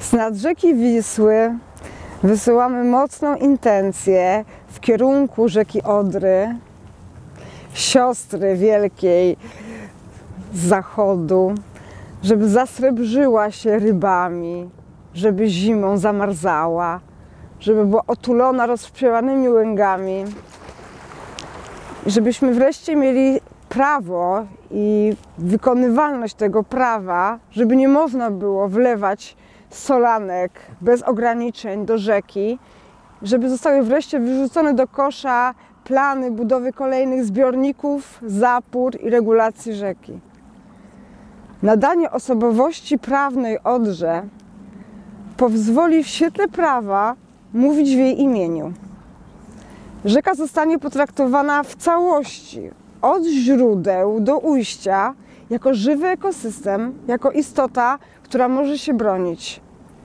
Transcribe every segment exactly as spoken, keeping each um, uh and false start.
Z nad rzeki Wisły wysyłamy mocną intencję w kierunku rzeki Odry, siostry wielkiej z zachodu, żeby zasrebrzyła się rybami, żeby zimą zamarzała, żeby była otulona rozprzewanymi łęgami i żebyśmy wreszcie mieli prawo i wykonywalność tego prawa, żeby nie można było wlewać solanek bez ograniczeń do rzeki, żeby zostały wreszcie wyrzucone do kosza plany budowy kolejnych zbiorników, zapór i regulacji rzeki. Nadanie osobowości prawnej Odrze pozwoli w świetle prawa mówić w jej imieniu. Rzeka zostanie potraktowana w całości, od źródeł do ujścia, jako żywy ekosystem, jako istota, która może się bronić.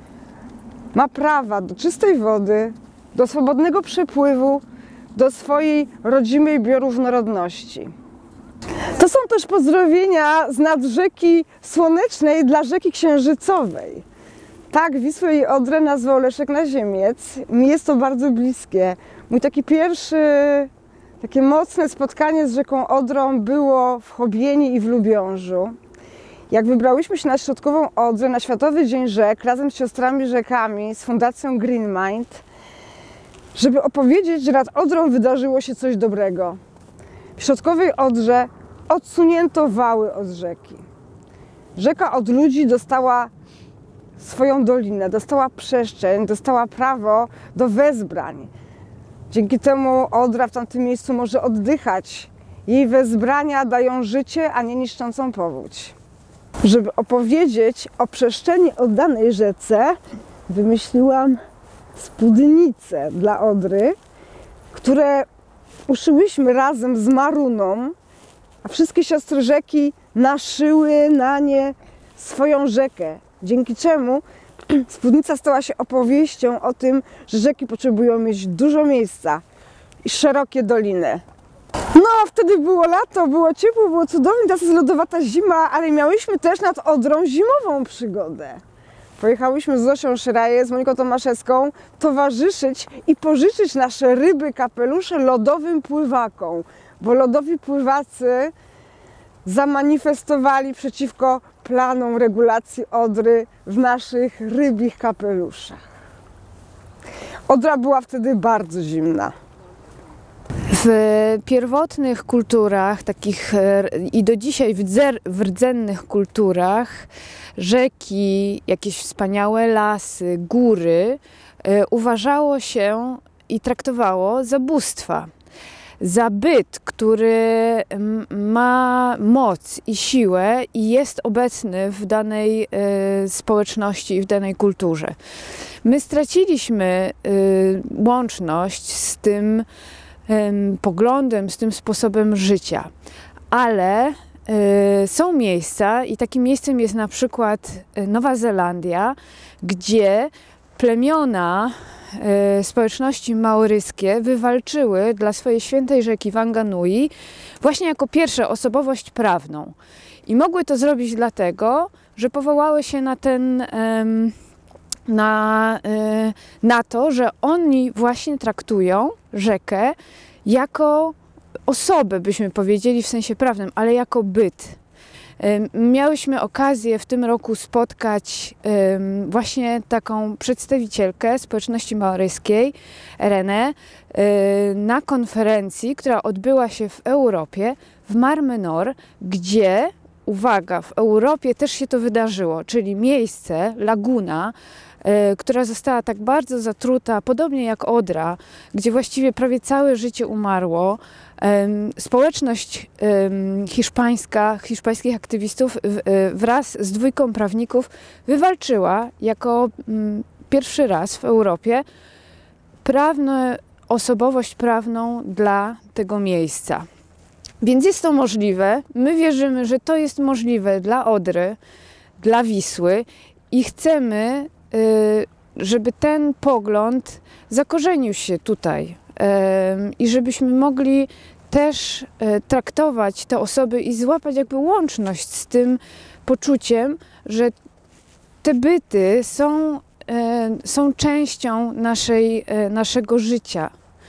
Ma prawa do czystej wody, do swobodnego przepływu, do swojej rodzimej bioróżnorodności. To są też pozdrowienia z nad rzeki Słonecznej dla rzeki Księżycowej. Tak, Wisłę i Odrę nazwał Leszek Naziemiec. Mi jest to bardzo bliskie. Mój taki pierwszy, takie mocne spotkanie z rzeką Odrą było w Chobieni i w Lubiążu. Jak wybrałyśmy się na Środkową Odrę, na Światowy Dzień Rzek, razem z siostrami rzekami, z Fundacją Green Mind, żeby opowiedzieć, że nad Odrą wydarzyło się coś dobrego. W Środkowej Odrze odsunięto wały od rzeki. Rzeka od ludzi dostała swoją dolinę, dostała przestrzeń, dostała prawo do wezbrań. Dzięki temu Odra w tamtym miejscu może oddychać. Jej wezbrania dają życie, a nie niszczącą powódź. Żeby opowiedzieć o przestrzeni oddanej rzece, wymyśliłam spódnice dla Odry, które uszyłyśmy razem z Maruną, a wszystkie siostry rzeki naszyły na nie swoją rzekę, dzięki czemu spódnica stała się opowieścią o tym, że rzeki potrzebują mieć dużo miejsca i szerokie doliny. No, wtedy było lato, było ciepło, było cudownie, teraz jest lodowata zima, ale miałyśmy też nad Odrą zimową przygodę. Pojechałyśmy z Zosią Szraje, z Moniką Tomaszewską towarzyszyć i pożyczyć nasze ryby, kapelusze lodowym pływakom, bo lodowi pływacy zamanifestowali przeciwko planom regulacji Odry w naszych rybich kapeluszach. Odra była wtedy bardzo zimna. W pierwotnych kulturach, takich i do dzisiaj w rdzennych kulturach, rzeki, jakieś wspaniałe lasy, góry uważało się i traktowało za bóstwa. Za byt, który ma moc i siłę i jest obecny w danej y, społeczności i w danej kulturze. My straciliśmy y, łączność z tym y, poglądem, z tym sposobem życia, ale y, są miejsca i takim miejscem jest na przykład Nowa Zelandia, gdzie plemiona społeczności maoryskie wywalczyły dla swojej świętej rzeki Wanganui właśnie jako pierwsze osobowość prawną. I mogły to zrobić dlatego, że powołały się na ten, na, na to, że oni właśnie traktują rzekę jako osobę, byśmy powiedzieli w sensie prawnym, ale jako byt. Miałyśmy okazję w tym roku spotkać um, właśnie taką przedstawicielkę społeczności maoryskiej, Renę, um, na konferencji, która odbyła się w Europie, w Mar Menor, gdzie, uwaga, w Europie też się to wydarzyło, czyli miejsce, laguna, um, która została tak bardzo zatruta, podobnie jak Odra, gdzie właściwie prawie całe życie umarło. Społeczność hiszpańska, hiszpańskich aktywistów wraz z dwójką prawników wywalczyła jako pierwszy raz w Europie prawną osobowość prawną dla tego miejsca. Więc jest to możliwe. My wierzymy, że to jest możliwe dla Odry, dla Wisły i chcemy, żeby ten pogląd zakorzenił się tutaj i żebyśmy mogli też traktować te osoby i złapać jakby łączność z tym poczuciem, że te byty są są częścią naszej, naszego życia,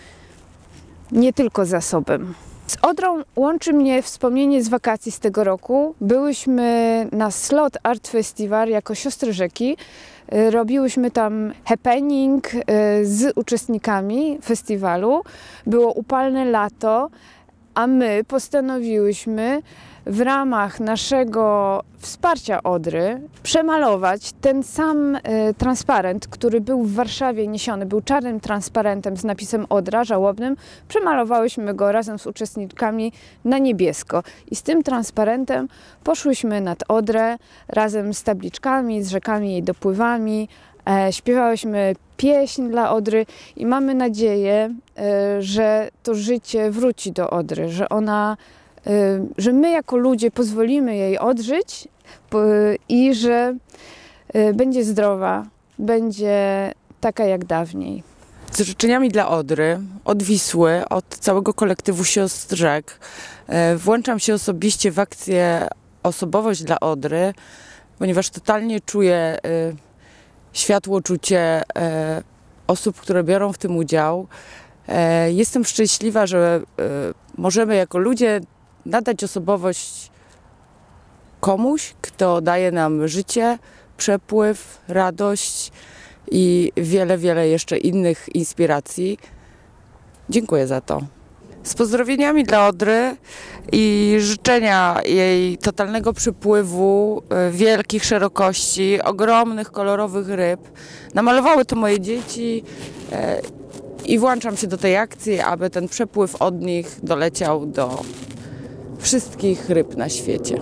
nie tylko zasobem. Z Odrą łączy mnie wspomnienie z wakacji z tego roku. Byłyśmy na Slot Art Festival jako siostry rzeki. Robiłyśmy tam happening z uczestnikami festiwalu. Było upalne lato, a my postanowiłyśmy w ramach naszego wsparcia Odry przemalować ten sam e, transparent, który był w Warszawie niesiony, był czarnym transparentem z napisem Odra, żałobnym. Przemalowałyśmy go razem z uczestnikami na niebiesko i z tym transparentem poszłyśmy nad Odrę razem z tabliczkami, z rzekami i jej dopływami. E, śpiewałyśmy pieśń dla Odry i mamy nadzieję, e, że to życie wróci do Odry, że ona że my jako ludzie pozwolimy jej odżyć i że będzie zdrowa, będzie taka jak dawniej. Z życzeniami dla Odry, od Wisły, od całego kolektywu Siostr Rzek włączam się osobiście w akcję Osobowość dla Odry, ponieważ totalnie czuję światłoczucie osób, które biorą w tym udział. Jestem szczęśliwa, że możemy jako ludzie nadać osobowość komuś, kto daje nam życie, przepływ, radość i wiele, wiele jeszcze innych inspiracji. Dziękuję za to. Z pozdrowieniami dla Odry i życzenia jej totalnego przypływu, wielkich szerokości, ogromnych, kolorowych ryb. Namalowały to moje dzieci i włączam się do tej akcji, aby ten przepływ od nich doleciał do wszystkich ryb na świecie.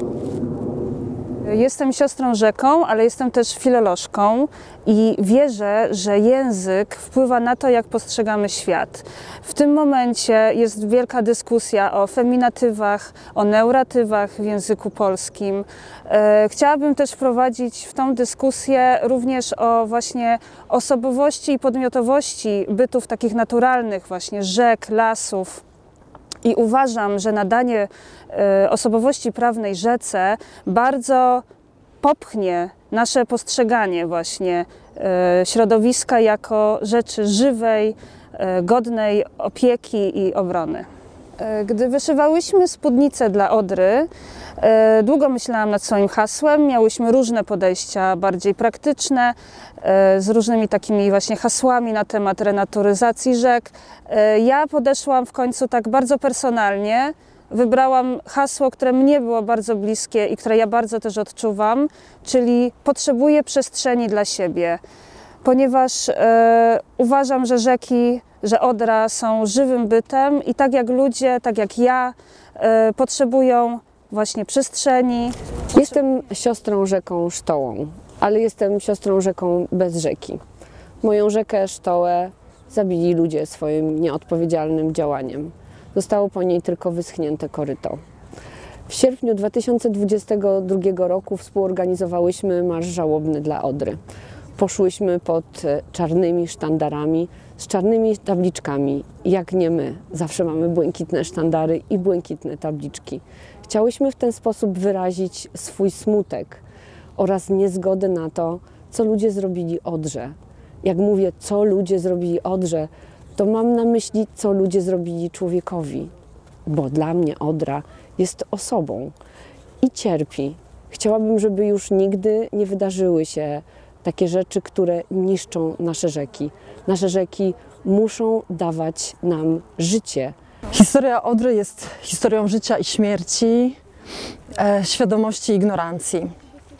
Jestem siostrą rzeką, ale jestem też filolożką i wierzę, że język wpływa na to, jak postrzegamy świat. W tym momencie jest wielka dyskusja o feminatywach, o neuratywach w języku polskim. Chciałabym też wprowadzić w tą dyskusję również o właśnie osobowości i podmiotowości bytów takich naturalnych, właśnie rzek, lasów. I uważam, że nadanie e, osobowości prawnej rzece bardzo popchnie nasze postrzeganie właśnie e, środowiska jako rzeczy żywej, e, godnej opieki i obrony. E, gdy wyszywałyśmy spódnicę dla Odry, e, długo myślałam nad swoim hasłem. Miałyśmy różne podejścia, bardziej praktyczne, z różnymi takimi właśnie hasłami na temat renaturyzacji rzek. Ja podeszłam w końcu tak bardzo personalnie. Wybrałam hasło, które mnie było bardzo bliskie i które ja bardzo też odczuwam, czyli potrzebuję przestrzeni dla siebie, ponieważ e, uważam, że rzeki, że Odra są żywym bytem i tak jak ludzie, tak jak ja, e, potrzebują właśnie przestrzeni. Jestem siostrą rzeką Sztołą, ale jestem siostrą rzeką bez rzeki. Moją rzekę Sztołę zabili ludzie swoim nieodpowiedzialnym działaniem. Zostało po niej tylko wyschnięte koryto. W sierpniu dwa tysiące dwudziestego drugiego roku współorganizowałyśmy Marsz Żałobny dla Odry. Poszłyśmy pod czarnymi sztandarami, z czarnymi tabliczkami. Jak nie my, zawsze mamy błękitne sztandary i błękitne tabliczki. Chciałyśmy w ten sposób wyrazić swój smutek oraz niezgodę na to, co ludzie zrobili Odrze. Jak mówię, co ludzie zrobili Odrze, to mam na myśli, co ludzie zrobili człowiekowi. Bo dla mnie Odra jest osobą i cierpi. Chciałabym, żeby już nigdy nie wydarzyły się takie rzeczy, które niszczą nasze rzeki. Nasze rzeki muszą dawać nam życie. Historia Odry jest historią życia i śmierci, e, świadomości i ignorancji.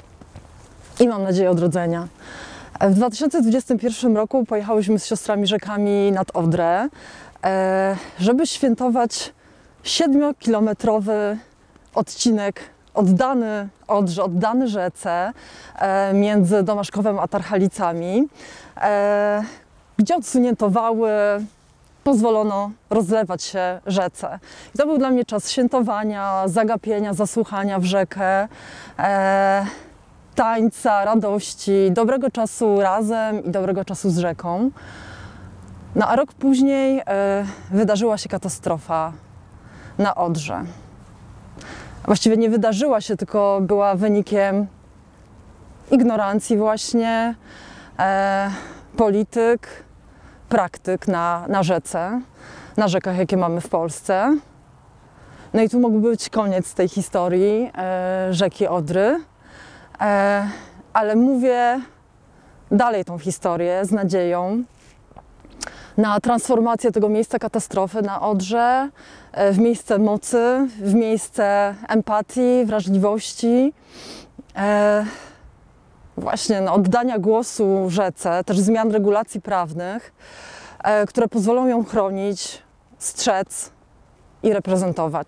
I mam nadzieję odrodzenia. W dwa tysiące dwudziestym pierwszym roku pojechałyśmy z siostrami rzekami nad Odrę, e, żeby świętować siedmiokilometrowy odcinek oddany Odrze, oddany rzece e, między Domaszkowem a Tarchalicami, e, gdzie odsunięto wały, pozwolono rozlewać się rzece. I to był dla mnie czas świętowania, zagapienia, zasłuchania w rzekę, e, tańca, radości, dobrego czasu razem i dobrego czasu z rzeką. No a rok później e, wydarzyła się katastrofa na Odrze. Właściwie nie wydarzyła się, tylko była wynikiem ignorancji właśnie, e, polityk, praktyk na, na rzece, na rzekach, jakie mamy w Polsce. No i tu mógłby być koniec tej historii e, rzeki Odry, e, ale mówię dalej tą historię z nadzieją na transformację tego miejsca katastrofy na Odrze w miejsce mocy, w miejsce empatii, wrażliwości, e, właśnie no, oddania głosu rzece, też zmian regulacji prawnych, e, które pozwolą ją chronić, strzec i reprezentować.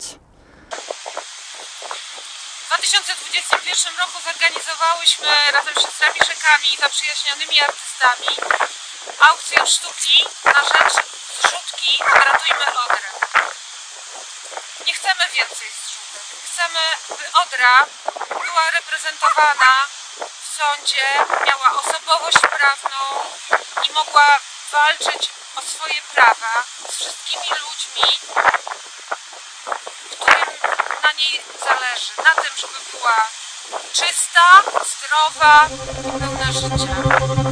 W dwa tysiące dwudziestym pierwszym roku zorganizowałyśmy razem z siostrami rzekami i zaprzyjaźnionymi artystami aukcję sztuki na rzecz zrzutki Odratujmy Odrę. Nie chcemy więcej zrzutek. Chcemy, by Odra była reprezentowana w sądzie, miała osobowość prawną i mogła walczyć o swoje prawa z wszystkimi ludźmi, którym na niej zależy. Na tym, żeby była czysta, zdrowa i pełna życia.